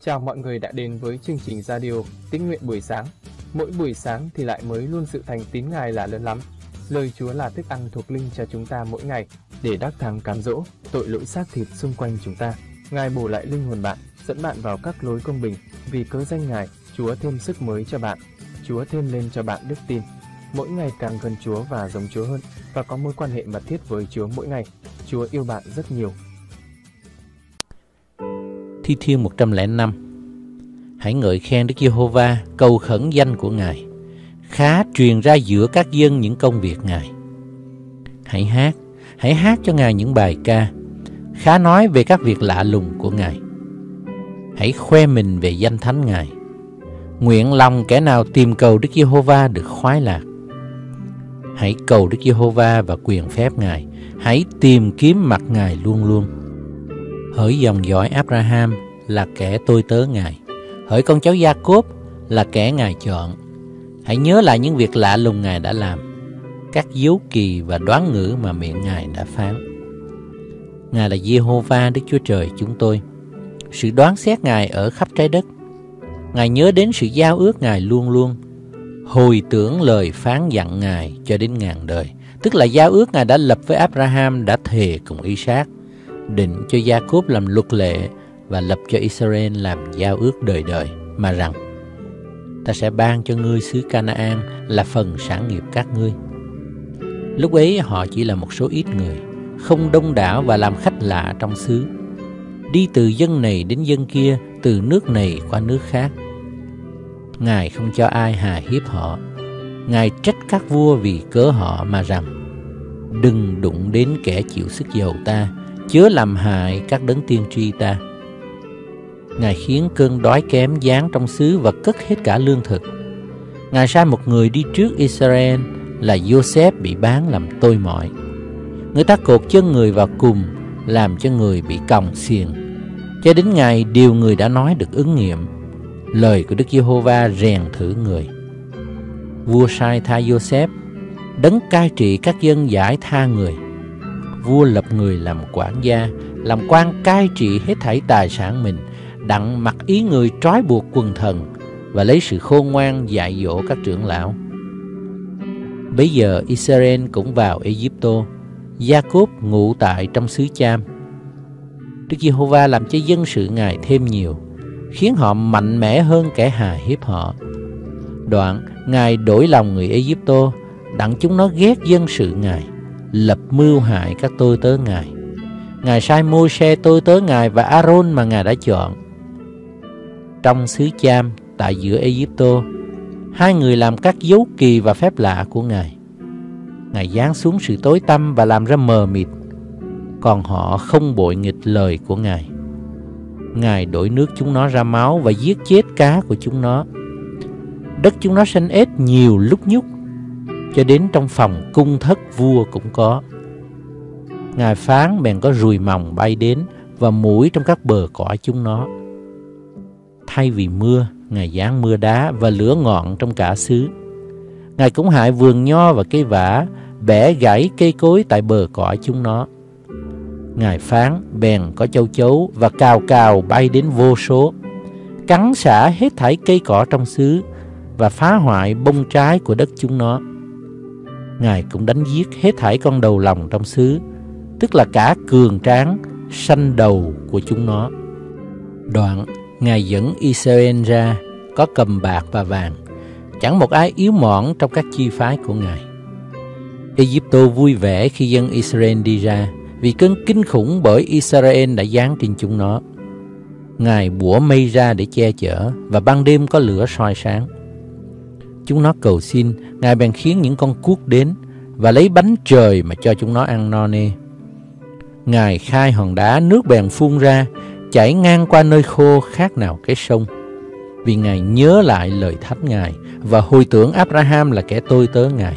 Chào mọi người đã đến với chương trình radio Tín nguyện buổi sáng. Mỗi buổi sáng thì lại mới luôn sự thành tín Ngài là lớn lắm. Lời Chúa là thức ăn thuộc linh cho chúng ta mỗi ngày để đắc thắng cám dỗ tội lỗi xác thịt xung quanh chúng ta. Ngài bổ lại linh hồn bạn, dẫn bạn vào các lối công bình. Vì cớ danh Ngài, Chúa thêm sức mới cho bạn. Chúa thêm lên cho bạn đức tin. Mỗi ngày càng gần Chúa và giống Chúa hơn và có mối quan hệ mật thiết với Chúa mỗi ngày. Chúa yêu bạn rất nhiều. Thi Thiên 105. Hãy ngợi khen Đức Giê-hô-va, cầu khẩn danh của Ngài. Khá truyền ra giữa các dân những công việc Ngài. Hãy hát cho Ngài những bài ca. Khá nói về các việc lạ lùng của Ngài. Hãy khoe mình về danh thánh Ngài. Nguyện lòng kẻ nào tìm cầu Đức Giê-hô-va được khoái lạc. Hãy cầu Đức Giê-hô-va và quyền phép Ngài. Hãy tìm kiếm mặt Ngài luôn luôn. Hỡi dòng dõi Abraham là kẻ tôi tớ Ngài. Hỡi con cháu Gia-cốp là kẻ Ngài chọn. Hãy nhớ lại những việc lạ lùng Ngài đã làm, các dấu kỳ và đoán ngữ mà miệng Ngài đã phán. Ngài là Giê-hô-va Đức Chúa Trời chúng tôi. Sự đoán xét Ngài ở khắp trái đất. Ngài nhớ đến sự giao ước Ngài luôn luôn. Hồi tưởng lời phán dặn Ngài cho đến ngàn đời. Tức là giao ước Ngài đã lập với Abraham, đã thề cùng Isaac, định cho Gia-cốp làm luật lệ và lập cho Israel làm giao ước đời đời, mà rằng: ta sẽ ban cho ngươi xứ Ca-na-an là phần sản nghiệp các ngươi. Lúc ấy họ chỉ là một số ít người, không đông đảo và làm khách lạ trong xứ, đi từ dân này đến dân kia, từ nước này qua nước khác. Ngài không cho ai hà hiếp họ. Ngài trách các vua vì cớ họ, mà rằng: đừng đụng đến kẻ chịu sức dầu ta, chớ làm hại các đấng tiên tri ta. Ngài khiến cơn đói kém giáng trong xứ và cất hết cả lương thực. Ngài sai một người đi trước Israel là Joseph bị bán làm tôi mọi. Người ta cột chân người vào cùm, làm cho người bị còng xiềng, cho đến ngày điều người đã nói được ứng nghiệm. Lời của Đức Giê-hô-va rèn thử người. Vua sai tha Joseph, đấng cai trị các dân giải tha người. Vua lập người làm quản gia, làm quan cai trị hết thảy tài sản mình, đặng mặc ý người trói buộc quần thần và lấy sự khôn ngoan dạy dỗ các trưởng lão. Bấy giờ Israel cũng vào Ê-díp-tô, Gia-cốp ngụ tại trong xứ Cham. Đức Giê-hô-va làm cho dân sự Ngài thêm nhiều, khiến họ mạnh mẽ hơn kẻ hà hiếp họ. Đoạn Ngài đổi lòng người Ê-díp-tô, đặng chúng nó ghét dân sự Ngài, lập mưu hại các tôi tớ Ngài. Ngài sai Môi-se tôi tớ Ngài và A-rôn mà Ngài đã chọn. Trong xứ Cham, tại giữa Ê-díp-tô, hai người làm các dấu kỳ và phép lạ của Ngài. Ngài giáng xuống sự tối tăm và làm ra mờ mịt, còn họ không bội nghịch lời của Ngài. Ngài đổi nước chúng nó ra máu và giết chết cá của chúng nó. Đất chúng nó sanh ếch nhiều lúc nhúc, cho đến trong phòng cung thất vua cũng có. Ngài phán bèn có ruồi mòng bay đến và muỗi trong các bờ cõi chúng nó. Thay vì mưa, Ngài giáng mưa đá và lửa ngọn trong cả xứ. Ngài cũng hại vườn nho và cây vả, bẻ gãy cây cối tại bờ cõi chúng nó. Ngài phán bèn có châu chấu và cào cào bay đến vô số, cắn xả hết thảy cây cỏ trong xứ và phá hoại bông trái của đất chúng nó. Ngài cũng đánh giết hết thảy con đầu lòng trong xứ, tức là cả cường tráng, sanh đầu của chúng nó. Đoạn Ngài dẫn Israel ra, có cầm bạc và vàng, chẳng một ai yếu mọn trong các chi phái của Ngài. Ê-díp-tô vui vẻ khi dân Israel đi ra, vì cơn kinh khủng bởi Israel đã giáng trên chúng nó. Ngài bủa mây ra để che chở, và ban đêm có lửa soi sáng. Chúng nó cầu xin, Ngài bèn khiến những con cuốc đến và lấy bánh trời mà cho chúng nó ăn no nê. Ngài khai hòn đá, nước bèn phun ra, chảy ngang qua nơi khô khác nào cái sông. Vì Ngài nhớ lại lời thách Ngài và hồi tưởng Abraham là kẻ tôi tớ Ngài.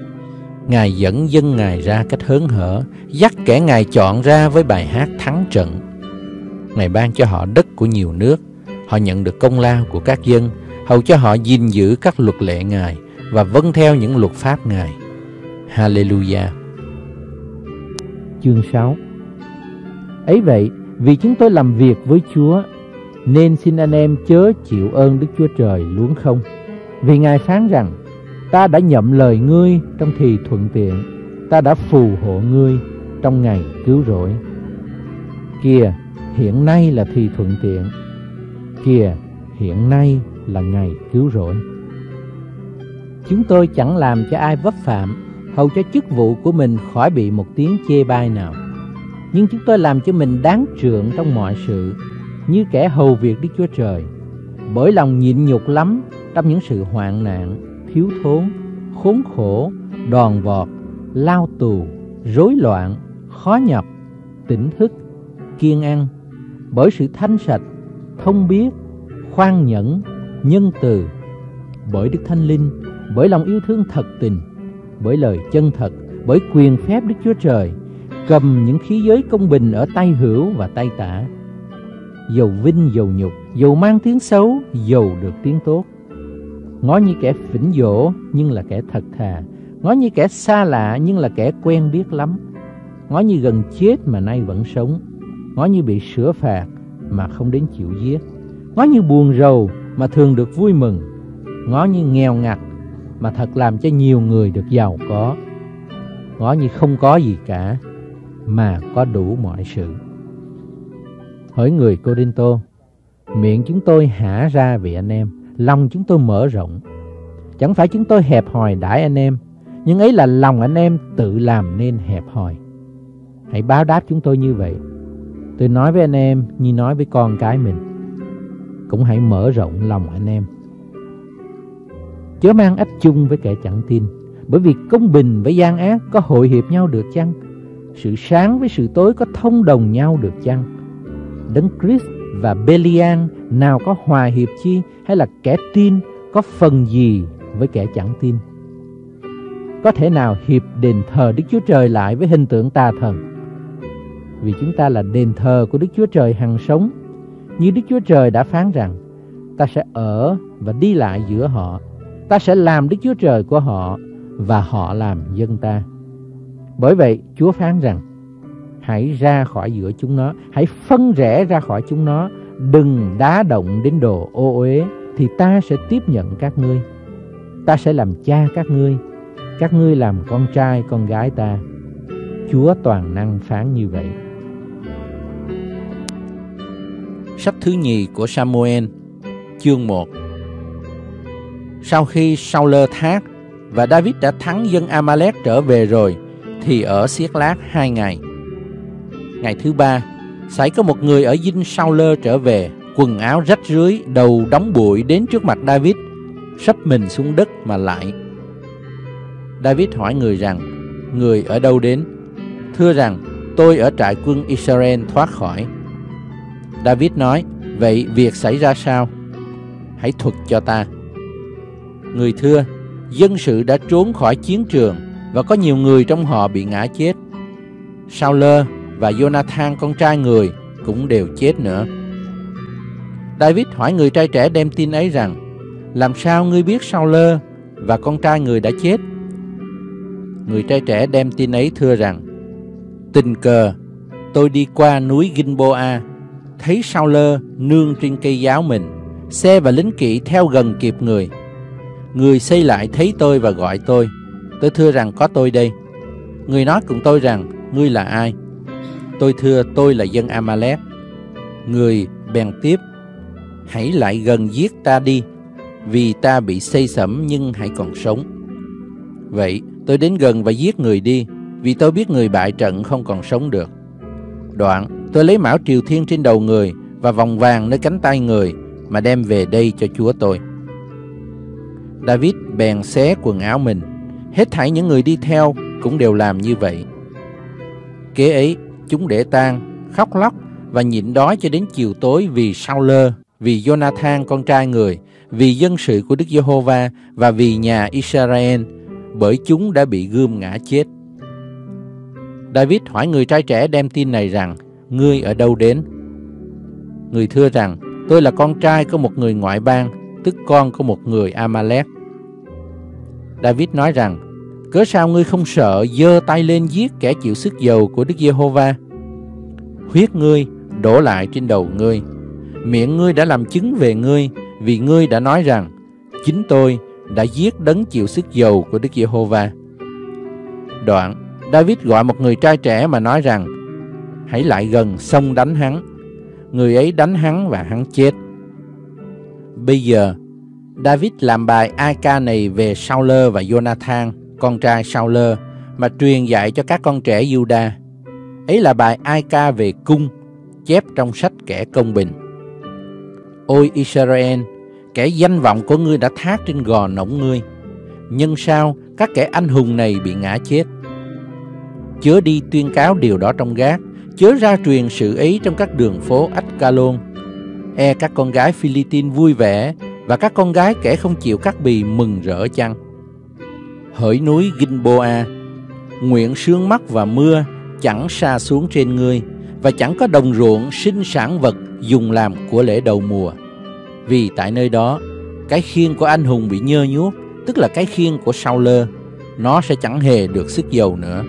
Ngài dẫn dân Ngài ra cách hớn hở, dắt kẻ Ngài chọn ra với bài hát thắng trận. Ngài ban cho họ đất của nhiều nước, họ nhận được công lao của các dân, hầu cho họ gìn giữ các luật lệ Ngài và vâng theo những luật pháp Ngài. Hallelujah. Chương 6. Ấy vậy, vì chúng tôi làm việc với Chúa, Nên xin anh em chớ chịu ơn Đức Chúa Trời luống không. Vì Ngài phán rằng: ta đã nhậm lời ngươi trong thì thuận tiện, ta đã phù hộ ngươi trong ngày cứu rỗi. Kìa, hiện nay là thì thuận tiện. Kìa, hiện nay là ngày cứu rỗi. Chúng tôi chẳng làm cho ai vấp phạm, hầu cho chức vụ của mình khỏi bị một tiếng chê bai nào. Nhưng chúng tôi làm cho mình đáng trượng trong mọi sự, như kẻ hầu việc Đức Chúa Trời, bởi lòng nhịn nhục lắm trong những sự hoạn nạn, thiếu thốn, khốn khổ, đòn vọt, lao tù, rối loạn, khó nhập, tỉnh thức, kiêng ăn, bởi sự thanh sạch, thông biết, khoan nhẫn, nhân từ, bởi Đức Thánh Linh, bởi lòng yêu thương thật tình, bởi lời chân thật, bởi quyền phép Đức Chúa Trời, cầm những khí giới công bình ở tay hữu và tay tả, dầu vinh dầu nhục, dầu mang tiếng xấu, dầu được tiếng tốt. Ngó như kẻ phỉnh dỗ nhưng là kẻ thật thà, ngó như kẻ xa lạ nhưng là kẻ quen biết lắm, ngó như gần chết mà nay vẫn sống, ngó như bị sửa phạt mà không đến chịu giết, ngó như buồn rầu mà thường được vui mừng, ngó như nghèo ngặt mà thật làm cho nhiều người được giàu có, ngó như không có gì cả mà có đủ mọi sự. Hỡi người Cô-rinh-tô, miệng chúng tôi hả ra vì anh em, lòng chúng tôi mở rộng. Chẳng phải chúng tôi hẹp hòi đãi anh em, nhưng ấy là lòng anh em tự làm nên hẹp hòi. Hãy báo đáp chúng tôi như vậy. Tôi nói với anh em như nói với con cái mình. Cũng hãy mở rộng lòng anh em. Chớ mang ách chung với kẻ chẳng tin, bởi vì công bình với gian ác có hội hiệp nhau được chăng? Sự sáng với sự tối có thông đồng nhau được chăng? Đấng Christ và Belial nào có hòa hiệp chi, hay là kẻ tin có phần gì với kẻ chẳng tin? Có thể nào hiệp đền thờ Đức Chúa Trời lại với hình tượng tà thần? Vì chúng ta là đền thờ của Đức Chúa Trời hằng sống, như Đức Chúa Trời đã phán rằng: ta sẽ ở và đi lại giữa họ, ta sẽ làm Đức Chúa Trời của họ, và họ làm dân ta. Bởi vậy Chúa phán rằng: hãy ra khỏi giữa chúng nó, hãy phân rẽ ra khỏi chúng nó, đừng đá động đến đồ ô uế, thì ta sẽ tiếp nhận các ngươi. Ta sẽ làm cha các ngươi làm con trai con gái ta. Chúa toàn năng phán như vậy. Sách thứ nhì của Sa-mu-ên, chương 1. Sau khi Sau-lơ thác và David đã thắng dân A-ma-lét trở về rồi, thì ở Xiếc-lát 2 ngày. Ngày thứ 3, xảy có một người ở dinh Sau-lơ trở về, quần áo rách rưới, đầu đóng bụi, đến trước mặt David, sấp mình xuống đất mà lạy. David hỏi người rằng: người ở đâu đến? Thưa rằng: tôi ở trại quân Israel thoát khỏi. David nói: vậy việc xảy ra sao? Hãy thuật cho ta. Người thưa: dân sự đã trốn khỏi chiến trường, và có nhiều người trong họ bị ngã chết. Sau-lơ và Jonathan con trai người cũng đều chết nữa. David hỏi người trai trẻ đem tin ấy rằng: làm sao ngươi biết Sau-lơ và con trai người đã chết? Người trai trẻ đem tin ấy thưa rằng: tình cờ tôi đi qua núi Gilboa, thấy Sau-lơ nương trên cây giáo mình, xe và lính kỵ theo gần kịp người. Người xây lại thấy tôi và gọi tôi. Tôi thưa rằng: có tôi đây. Người nói cùng tôi rằng: ngươi là ai? Tôi thưa: tôi là dân A-ma-lét. Người bèn tiếp: hãy lại gần giết ta đi, vì ta bị xây xẩm nhưng hãy còn sống. Vậy tôi đến gần và giết người đi, vì tôi biết người bại trận không còn sống được. Đoạn tôi lấy mão triều thiên trên đầu người và vòng vàng nơi cánh tay người, mà đem về đây cho chúa tôi. David bèn xé quần áo mình. Hết thảy những người đi theo cũng đều làm như vậy. Kế ấy chúng để tang, khóc lóc và nhịn đói cho đến chiều tối, vì Sau-lơ, vì Jonathan con trai người, vì dân sự của Đức Giê-hô-va và vì nhà Israel, bởi chúng đã bị gươm ngã chết. David hỏi người trai trẻ đem tin này rằng: ngươi ở đâu đến? Người thưa rằng: tôi là con trai của một người ngoại bang, tức con của một người A-ma-lét. David nói rằng: cớ sao ngươi không sợ giơ tay lên giết kẻ chịu sức dầu của Đức Giê-hô-va? Huyết ngươi đổ lại trên đầu ngươi. Miệng ngươi đã làm chứng về ngươi, vì ngươi đã nói rằng, chính tôi đã giết đấng chịu sức dầu của Đức Giê-hô-va. Đoạn, David gọi một người trai trẻ mà nói rằng, hãy lại gần xông đánh hắn. Người ấy đánh hắn và hắn chết. Bây giờ, David làm bài ai ca này về Sao-lơ và Jonathan, con trai Sao-lơ, mà truyền dạy cho các con trẻ Giu-đa. Ấy là bài ai ca về cung, chép trong sách kẻ công bình. Ôi Israel, kẻ danh vọng của ngươi đã thác trên gò nổng ngươi. Nhưng sao các kẻ anh hùng này bị ngã chết? Chớ đi tuyên cáo điều đó trong Gát, chớ ra truyền sự ấy trong các đường phố Ách-ca-lôn. E các con gái Phi-li-tin vui vẻ, và các con gái kẻ không chịu cắt bì mừng rỡ chăng? Hỡi núi Ginh-bô-a, nguyện sương mắt và mưa chẳng sa xuống trên ngươi, và chẳng có đồng ruộng sinh sản vật dùng làm của lễ đầu mùa. Vì tại nơi đó, cái khiên của anh hùng bị nhơ nhuốc, tức là cái khiên của Sao-lơ, nó sẽ chẳng hề được sức dầu nữa.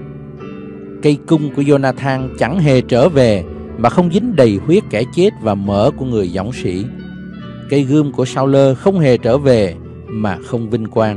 Cây cung của Jonathan chẳng hề trở về mà không dính đầy huyết kẻ chết và mỡ của người dõng sĩ. Cây gươm của Sao-lơ không hề trở về mà không vinh quang.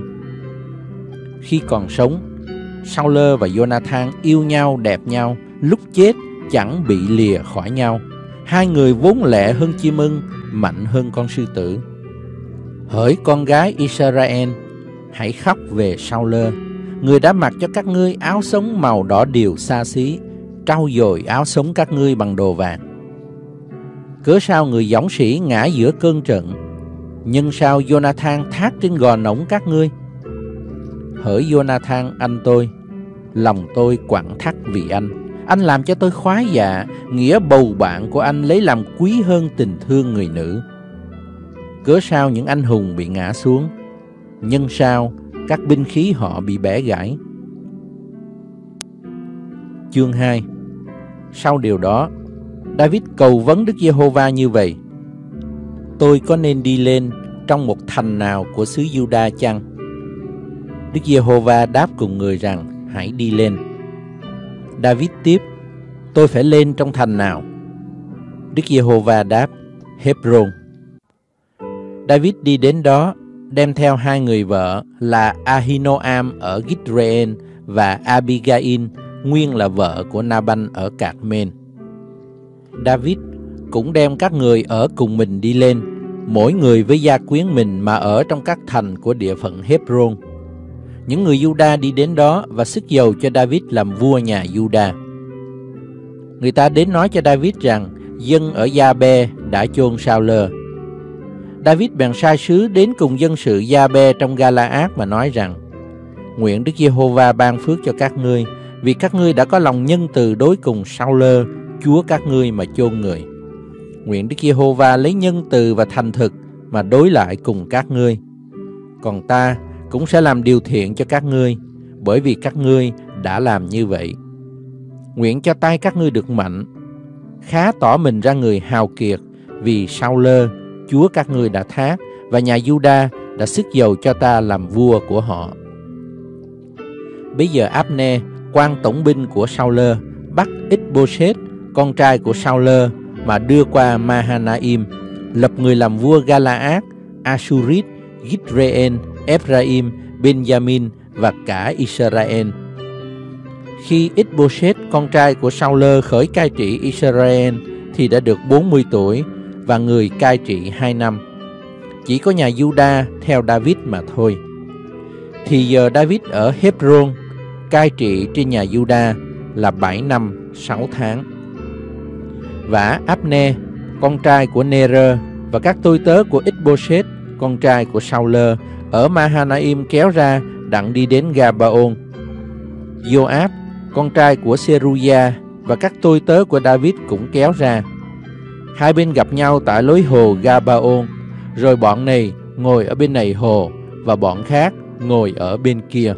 Khi còn sống, Sao-lơ và Jonathan yêu nhau đẹp nhau, lúc chết chẳng bị lìa khỏi nhau. Hai người vốn lẹ hơn chim ưng, mạnh hơn con sư tử. Hỡi con gái Israel, hãy khóc về Sao-lơ. Người đã mặc cho các ngươi áo sống màu đỏ điều xa xí, trau dồi áo sống các ngươi bằng đồ vàng. Cớ sao người dõng sĩ ngã giữa cơn trận, nhưng sao Jonathan thác trên gò nổng các ngươi? Hỡi Jonathan anh tôi, lòng tôi quặn thắt vì anh làm cho tôi khoái dạ, nghĩa bầu bạn của anh lấy làm quý hơn tình thương người nữ. Cớ sao những anh hùng bị ngã xuống, nhưng sao các binh khí họ bị bẻ gãy? Chương 2. Sau điều đó, David cầu vấn Đức Giê-hô-va như vậy: tôi có nên đi lên trong một thành nào của xứ Giu-đa chăng? Đức Giê-hô-va đáp cùng người rằng: hãy đi lên. David tiếp: tôi phải lên trong thành nào? Đức Giê-hô-va đáp: Hebron. David đi đến đó, đem theo hai người vợ là Ahinoam ở Gitreên và Abigail, nguyên là vợ của Naban ở Cạc-men. David cũng đem các người ở cùng mình đi lên, mỗi người với gia quyến mình mà ở trong các thành của địa phận Hebron. Những người Giu-đa đi đến đó và sức dầu cho David làm vua nhà Giu-đa. Người ta đến nói cho David rằng dân ở Gia-bê đã chôn Sao-lơ. David bèn sai sứ đến cùng dân sự Gia-bê trong Ga-la-át mà nói rằng: nguyện Đức Giê-hô-va ban phước cho các ngươi, vì các ngươi đã có lòng nhân từ đối cùng Sao-lơ, chúa các ngươi mà chôn người. Nguyện Đức Giê-hô-va lấy nhân từ và thành thực mà đối lại cùng các ngươi. Còn ta cũng sẽ làm điều thiện cho các ngươi, bởi vì các ngươi đã làm như vậy. Nguyện cho tay các ngươi được mạnh, khá tỏ mình ra người hào kiệt, vì Sao-lơ, chúa các ngươi đã thác, và nhà Giu-đa đã sức dầu cho ta làm vua của họ. Bây giờ Áp-nê, quan tổng binh của Sao-lơ, bắt Ích-bô-sét, con trai của Sao-lơ, mà đưa qua Ma-ha-na-im, lập người làm vua Ga-la-át, Asurit, Gitreên, Ephraim, Benjamin và cả Israel. Khi Ích-bô-sét, con trai của Sao-lơ, khởi cai trị Israel thì đã được 40 tuổi và người cai trị 2 năm. Chỉ có nhà Giu-đa theo David mà thôi. Thì giờ David ở Hebron cai trị trên nhà Giu-đa là 7 năm 6 tháng. Và Áp-nê, con trai của Nê-rơ, và các tôi tớ của Ích-bô-sét, con trai của Sao-lơ, ở Ma-ha-na-im kéo ra đặng đi đến Ga-ba-ôn. Gio-áp, con trai của Sê-ru-gia, và các tôi tớ của David cũng kéo ra. Hai bên gặp nhau tại lối hồ Ga-ba-ôn, rồi bọn này ngồi ở bên này hồ, và bọn khác ngồi ở bên kia.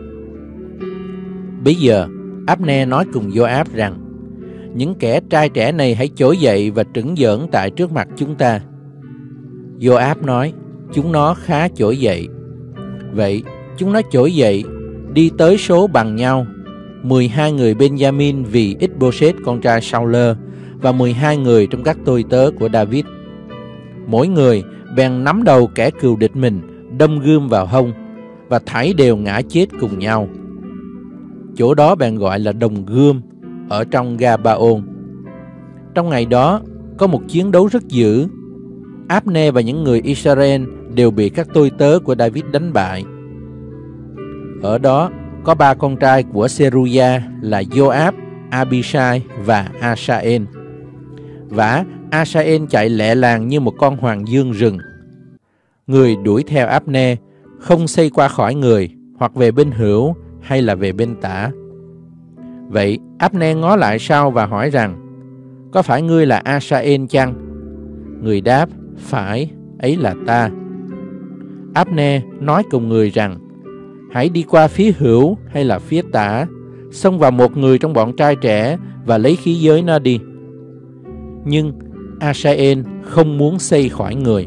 Bây giờ Áp-nê nói cùng Gio-áp rằng: những kẻ trai trẻ này hãy trỗi dậy và trửng giỡn tại trước mặt chúng ta. Gio-áp nói: chúng nó khá trỗi dậy. Vậy chúng nó trỗi dậy, đi tới số bằng nhau, 12 người Benjamin vì Ích-bô-sét con trai Sao-lơ, và 12 người trong các tôi tớ của David. mỗi người bèn nắm đầu kẻ cừu địch mình, đâm gươm vào hông, và thảy đều ngã chết cùng nhau. Chỗ đó bèn gọi là Đồng Gươm ở trong Gabaon. Trong ngày đó có một chiến đấu rất dữ. Abner và những người Israel đều bị các tôi tớ của David đánh bại. Ở đó có 3 con trai của Seruya là Joab, Abishai và Asael. Vả Asael chạy lẹ làng như một con hoàng dương rừng. Người đuổi theo Abner không xây qua khỏi người, hoặc về bên hữu hay là về bên tả. Vậy Abner ngó lại sau và hỏi rằng: có phải ngươi là Asael chăng? Người đáp: phải, ấy là ta. Abner nói cùng người rằng: hãy đi qua phía hữu hay là phía tả, xông vào một người trong bọn trai trẻ và lấy khí giới nó đi. Nhưng Asael không muốn xây khỏi người.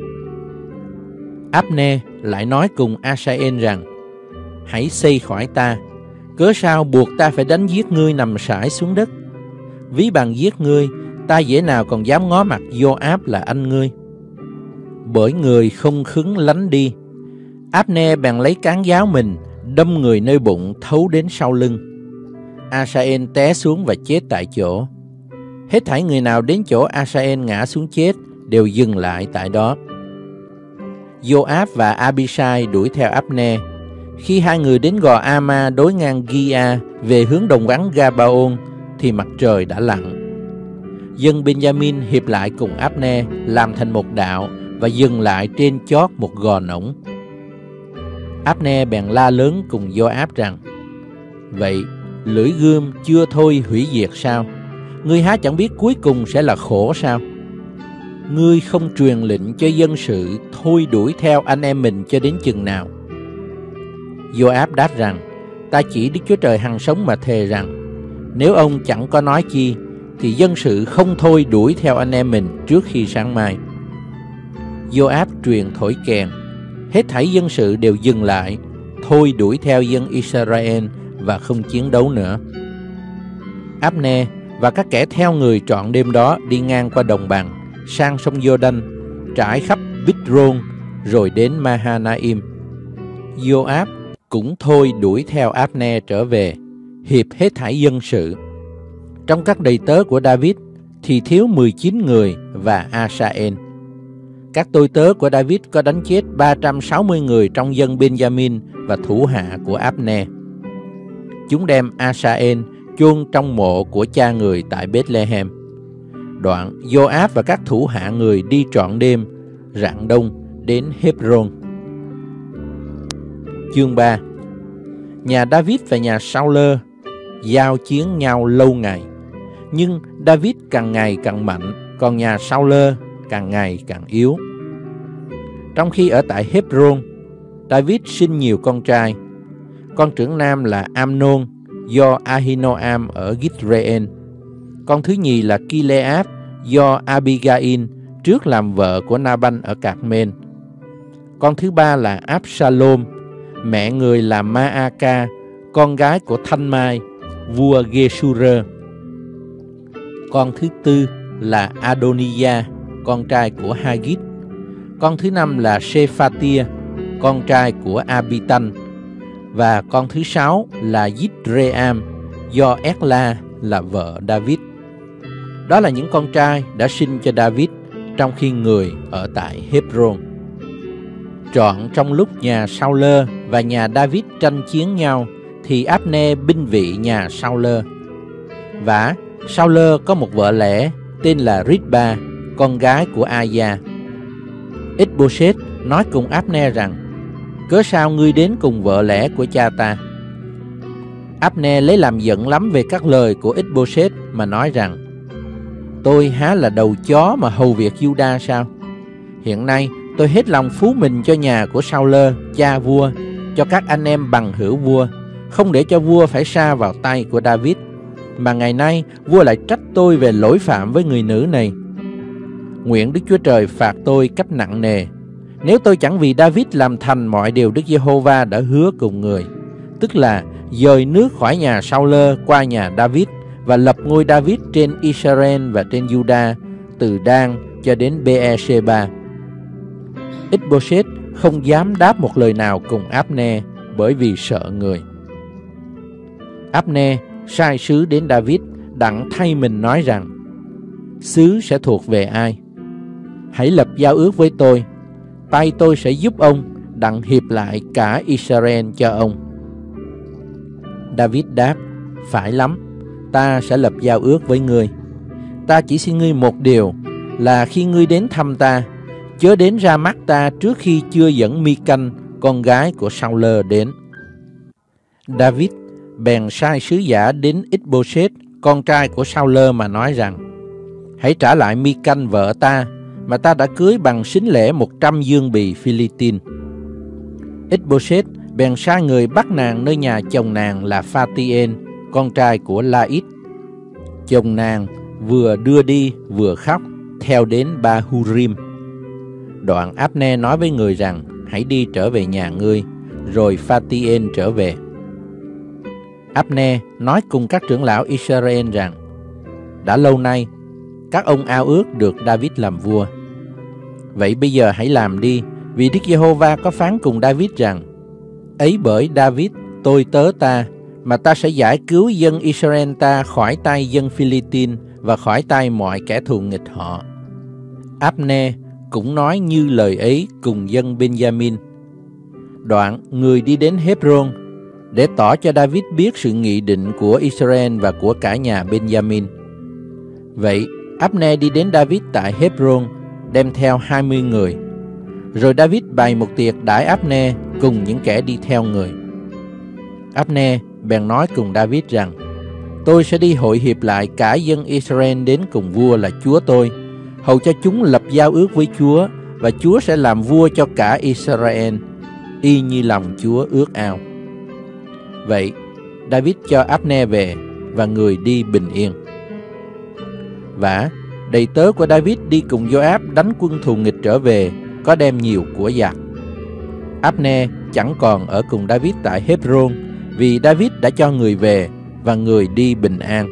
Abner lại nói cùng Asael rằng: hãy xây khỏi ta, cớ sao buộc ta phải đánh giết ngươi nằm sải xuống đất? Ví bằng giết ngươi, ta dễ nào còn dám ngó mặt Joab là anh ngươi. Bởi người không khứng lánh đi, Abner bèn lấy cán giáo mình đâm người nơi bụng thấu đến sau lưng. Asael té xuống và chết tại chỗ. Hết thảy người nào đến chỗ Asael ngã xuống chết đều dừng lại tại đó. Joab và Abishai đuổi theo Abner. Khi hai người đến gò Ama đối ngang Gia về hướng đồng vắng Gabaon thì mặt trời đã lặn. Dân Benjamin hiệp lại cùng Abner làm thành một đạo và dừng lại trên chót một gò nổng. Abner bèn la lớn cùng Joab rằng: vậy lưỡi gươm chưa thôi hủy diệt sao? Ngươi há chẳng biết cuối cùng sẽ là khổ sao? Ngươi không truyền lệnh cho dân sự thôi đuổi theo anh em mình cho đến chừng nào? Joab đáp rằng: ta chỉ Đức Chúa Trời hằng sống mà thề rằng, nếu ông chẳng có nói chi thì dân sự không thôi đuổi theo anh em mình trước khi sáng mai. Joab truyền thổi kèn, hết thảy dân sự đều dừng lại, thôi đuổi theo dân Israel và không chiến đấu nữa. Abner và các kẻ theo người trọn đêm đó đi ngang qua đồng bằng, sang sông Giô-đanh, trải khắp Bích-rôn, rồi đến Mahanaim. Joab cũng thôi đuổi theo Abner trở về, hiệp hết thảy dân sự. Trong các đầy tớ của David thì thiếu 19 người và Asael. Các tôi tớ của David có đánh chết 360 người trong dân Benjamin và thủ hạ của Abner. Chúng đem Asael chôn trong mộ của cha người tại Bethlehem. Đoạn Joab và các thủ hạ người đi trọn đêm, rạng đông đến Hebron. Chương 3. Nhà David và nhà Sauler giao chiến nhau lâu ngày, nhưng David càng ngày càng mạnh, còn nhà Sauler càng ngày càng yếu. Trong khi ở tại Hebron, David sinh nhiều con trai. Con trưởng nam là Amnon do Ahinoam ở Githreên. Con thứ nhì là Kileab do Abigail trước làm vợ của Naban ở Carmel. Con thứ ba là Absalom, mẹ người là Maaka, con gái của Thanh Mai, vua Geshurơ. Con thứ tư là Adoniah, con trai của Hagit. Con thứ năm là Sephatia, con trai của Abitan. Và con thứ sáu là Yitream, do Ekla là vợ David. Đó là những con trai đã sinh cho David trong khi người ở tại Hebron. Trọn trong lúc nhà Sauler và nhà David tranh chiến nhau thì Abner binh vị nhà Sauler. Vả Sauler có một vợ lẽ tên là Ritba, con gái của Aya. Ích-bô-sét nói cùng Abner rằng: cớ sao ngươi đến cùng vợ lẽ của cha ta? Abner lấy làm giận lắm về các lời của Ích-bô-sét mà nói rằng: tôi há là đầu chó mà hầu việc Giu-đa sao? Hiện nay tôi hết lòng phú mình cho nhà của Sauler, cha vua, cho các anh em bằng hữu vua, không để cho vua phải sa vào tay của David. Mà ngày nay vua lại trách tôi về lỗi phạm với người nữ này. Nguyện Đức Chúa Trời phạt tôi cách nặng nề, nếu tôi chẳng vì David làm thành mọi điều Đức Giê-hô-va đã hứa cùng người, tức là dời nước khỏi nhà Sauler qua nhà David và lập ngôi David trên Israel và trên Juda, từ Dan cho đến Beersheba. Ích-bô-sét không dám đáp một lời nào cùng Áp-nê bởi vì sợ người. Áp-nê sai sứ đến David đặng thay mình nói rằng: sứ sẽ thuộc về ai? Hãy lập giao ước với tôi, tay tôi sẽ giúp ông đặng hiệp lại cả Israel cho ông. David đáp: phải lắm, ta sẽ lập giao ước với ngươi. Ta chỉ xin ngươi một điều, là khi ngươi đến thăm ta, chớ đến ra mắt ta trước khi chưa dẫn Mi-canh, con gái của Sau-lơ đến. David bèn sai sứ giả đến Ích-bô-sét, con trai của Sau-lơ mà nói rằng: hãy trả lại Mi-canh vợ ta, mà ta đã cưới bằng sính lễ 100 dương bì Phi-li-tin. Ích-bô-sét bèn sai người bắt nàng nơi nhà chồng nàng là Pha-ti-ên, con trai của La-ít. Chồng nàng vừa đưa đi vừa khóc, theo đến Ba-hu-rim. Đoạn Áp-nê nói với người rằng: hãy đi trở về nhà ngươi. Rồi Pha-ti-ên trở về. Áp-nê nói cùng các trưởng lão Israel rằng: đã lâu nay các ông ao ước được David làm vua. Vậy bây giờ hãy làm đi, vì Đức Giê-hô-va có phán cùng David rằng: ấy bởi David tôi tớ ta, mà ta sẽ giải cứu dân Israel ta khỏi tay dân Phi-li-tin và khỏi tay mọi kẻ thù nghịch họ. Áp-nê cũng nói như lời ấy cùng dân Ben-gia-min. Đoạn người đi đến Hê-bron để tỏ cho David biết sự nghị định của Israel và của cả nhà Ben-gia-min. Vậy Áp-nê đi đến David tại Hê-bron, đem theo 20 người. Rồi David bày một tiệc đãi Áp-nê cùng những kẻ đi theo người. Áp-nê bèn nói cùng David rằng: tôi sẽ đi hội hiệp lại cả dân Israel đến cùng vua là chúa tôi, hầu cho chúng lập giao ước với Chúa, và Chúa sẽ làm vua cho cả Israel, y như lòng Chúa ước ao. Vậy David cho Áp-nê về, và người đi bình yên. Vả, đầy tớ của David đi cùng Gio-áp đánh quân thù nghịch trở về, có đem nhiều của giặc. Áp-nê chẳng còn ở cùng David tại Hê-bron, vì David đã cho người về, và người đi bình an.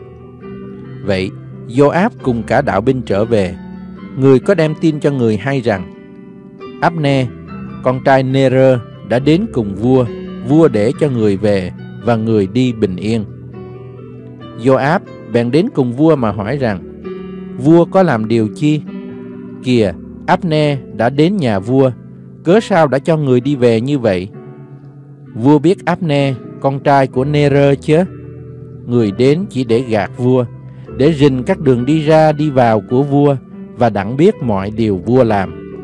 Vậy Gio-áp cùng cả đạo binh trở về. Người có đem tin cho người hay rằng: Áp-nê, con trai Nê-rơ, đã đến cùng vua, vua để cho người về, và người đi bình yên. Gio-áp bèn đến cùng vua mà hỏi rằng: vua có làm điều chi? Kìa, Áp-nê đã đến nhà vua, cớ sao đã cho người đi về như vậy? Vua biết Áp-nê, con trai của Nê-rơ chớ? Người đến chỉ để gạt vua, để rình các đường đi ra đi vào của vua, và đặng biết mọi điều vua làm.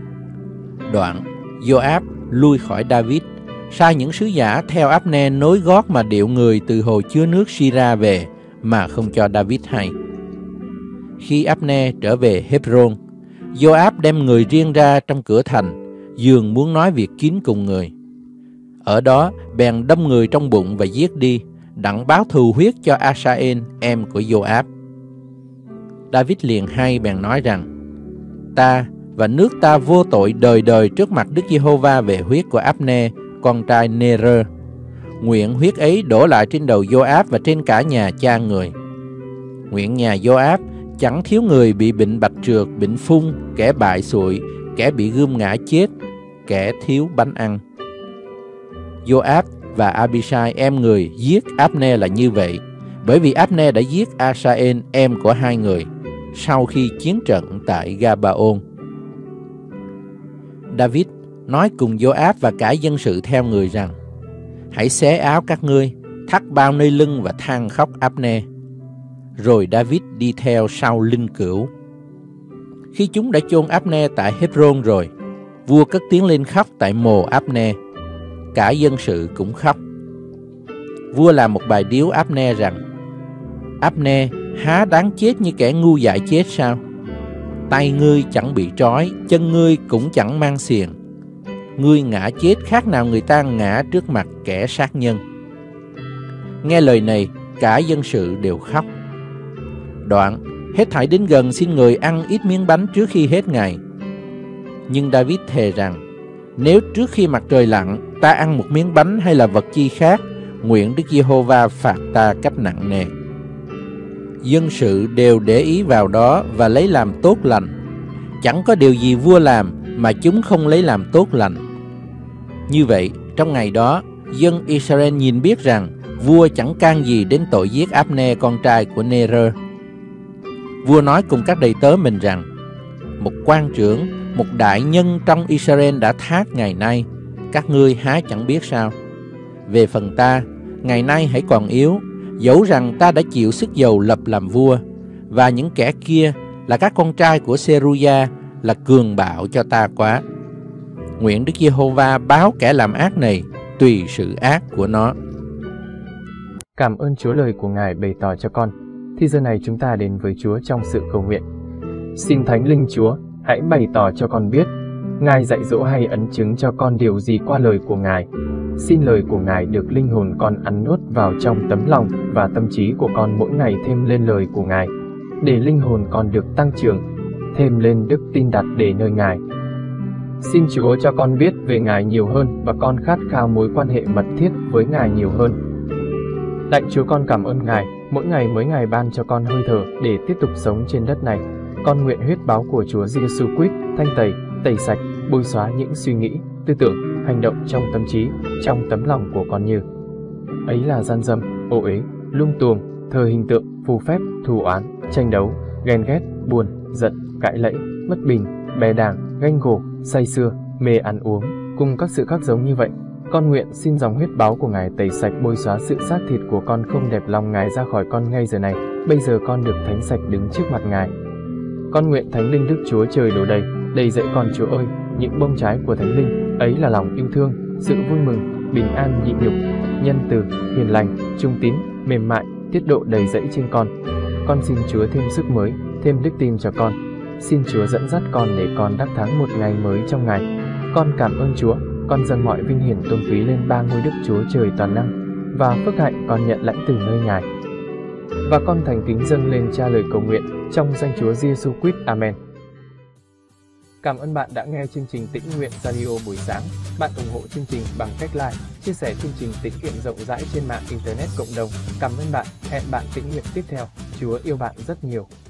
Đoạn Gio-áp lui khỏi David, sai những sứ giả theo Áp-nê nối gót mà điệu người từ hồ chứa nước Si-ra về, mà không cho David hay. Khi Áp-nê trở về Hê-bron, Gio-áp đem người riêng ra trong cửa thành, dường muốn nói việc kín cùng người. Ở đó bèn đâm người trong bụng và giết đi, đặng báo thù huyết cho Asa-en, em của Gio-áp. David liền hay bèn nói rằng: ta và nước ta vô tội đời đời trước mặt Đức Giê-hô-va về huyết của Áp-nê, con trai Nê-rơ. Nguyện huyết ấy đổ lại trên đầu Gio-áp và trên cả nhà cha người. Nguyện nhà Gio-áp chẳng thiếu người bị bệnh bạch trược, bệnh phun, kẻ bại sụi, kẻ bị gươm ngã chết, kẻ thiếu bánh ăn. Gio-áp và Abishai em người giết Áp-nê là như vậy, bởi vì Áp-nê đã giết Asa-en, em của hai người, sau khi chiến trận tại Ga-ba-ôn. David nói cùng Gio-áp và cả dân sự theo người rằng: hãy xé áo các ngươi, thắt bao nơi lưng và than khóc Áp-nê. Rồi David đi theo sau linh cữu. Khi chúng đã chôn Áp-nê tại Hê-bron rồi, vua cất tiếng lên khóc tại mồ Áp-nê. Cả dân sự cũng khóc. Vua làm một bài điếu Áp-nê rằng: Áp-nê há đáng chết như kẻ ngu dại chết sao? Tay ngươi chẳng bị trói, chân ngươi cũng chẳng mang xiềng. Ngươi ngã chết khác nào người ta ngã trước mặt kẻ sát nhân. Nghe lời này, cả dân sự đều khóc. Đoạn hết thảy đến gần xin người ăn ít miếng bánh trước khi hết ngày. Nhưng David thề rằng: nếu trước khi mặt trời lặn ta ăn một miếng bánh hay là vật chi khác, nguyện Đức Giê-hô-va phạt ta cách nặng nề. dân sự đều để ý vào đó và lấy làm tốt lành. Chẳng có điều gì vua làm mà chúng không lấy làm tốt lành. Như vậy, trong ngày đó, dân Israel nhìn biết rằng vua chẳng can gì đến tội giết Abner con trai của Ner. Vua nói cùng các đầy tớ mình rằng, một quan trưởng, một đại nhân trong Israel đã thác ngày nay, các ngươi há chẳng biết sao? Về phần ta, ngày nay hãy còn yếu, dẫu rằng ta đã chịu sức dầu lập làm vua, và những kẻ kia là các con trai của Seruya là cường bạo cho ta quá. Nguyện Đức Giê-hô-va báo kẻ làm ác này tùy sự ác của nó. Cảm ơn Chúa lời của Ngài bày tỏ cho con. Thì giờ này chúng ta đến với Chúa trong sự cầu nguyện. Xin Thánh Linh Chúa, hãy bày tỏ cho con biết, Ngài dạy dỗ hay ấn chứng cho con điều gì qua lời của Ngài. Xin lời của Ngài được linh hồn con ăn nuốt vào trong tấm lòng và tâm trí của con mỗi ngày thêm lên lời của Ngài, để linh hồn con được tăng trưởng, thêm lên đức tin đặt để nơi Ngài. Xin Chúa cho con biết về Ngài nhiều hơn và con khát khao mối quan hệ mật thiết với Ngài nhiều hơn. Lạy Chúa, con cảm ơn Ngài, mỗi ngày ban cho con hơi thở để tiếp tục sống trên đất này. Con nguyện huyết báo của Chúa Giêsu Christ thanh tẩy sạch, bôi xóa những suy nghĩ, tư tưởng, hành động trong tâm trí, trong tấm lòng của con như ấy là gian dâm, ô uế, lung tuồng, thờ hình tượng, phù phép, thù oán, tranh đấu, ghen ghét, buồn, giận, cãi lẫy, bất bình, bè đảng, ganh gổ, say sưa, mê ăn uống, cùng các sự khác giống như vậy. Con nguyện xin dòng huyết báo của Ngài tẩy sạch, bôi xóa sự xác thịt của con không đẹp lòng Ngài ra khỏi con ngay giờ này. Bây giờ con được thánh sạch đứng trước mặt Ngài. Con nguyện Thánh Linh Đức Chúa Trời đổ đầy dẫy con. Chúa ơi, những bông trái của Thánh Linh ấy là lòng yêu thương, sự vui mừng, bình an, nhịn nhục, nhân từ, hiền lành, trung tín, mềm mại, tiết độ đầy dẫy trên con. Con xin Chúa thêm sức mới, thêm đức tin cho con. Xin Chúa dẫn dắt con để con đắc thắng một ngày mới trong Ngài. Con cảm ơn Chúa. Con dâng mọi vinh hiển tôn quý lên ba ngôi Đức Chúa Trời toàn năng, và phước hạnh con nhận lãnh từ nơi Ngài. Và con thành kính dâng lên Cha lời cầu nguyện trong danh Chúa Giêsu Christ. Amen. Cảm ơn bạn đã nghe chương trình Tĩnh Nguyện Radio buổi sáng. Bạn ủng hộ chương trình bằng cách like, chia sẻ chương trình tĩnh nguyện rộng rãi trên mạng Internet cộng đồng. Cảm ơn bạn. Hẹn bạn tĩnh nguyện tiếp theo. Chúa yêu bạn rất nhiều.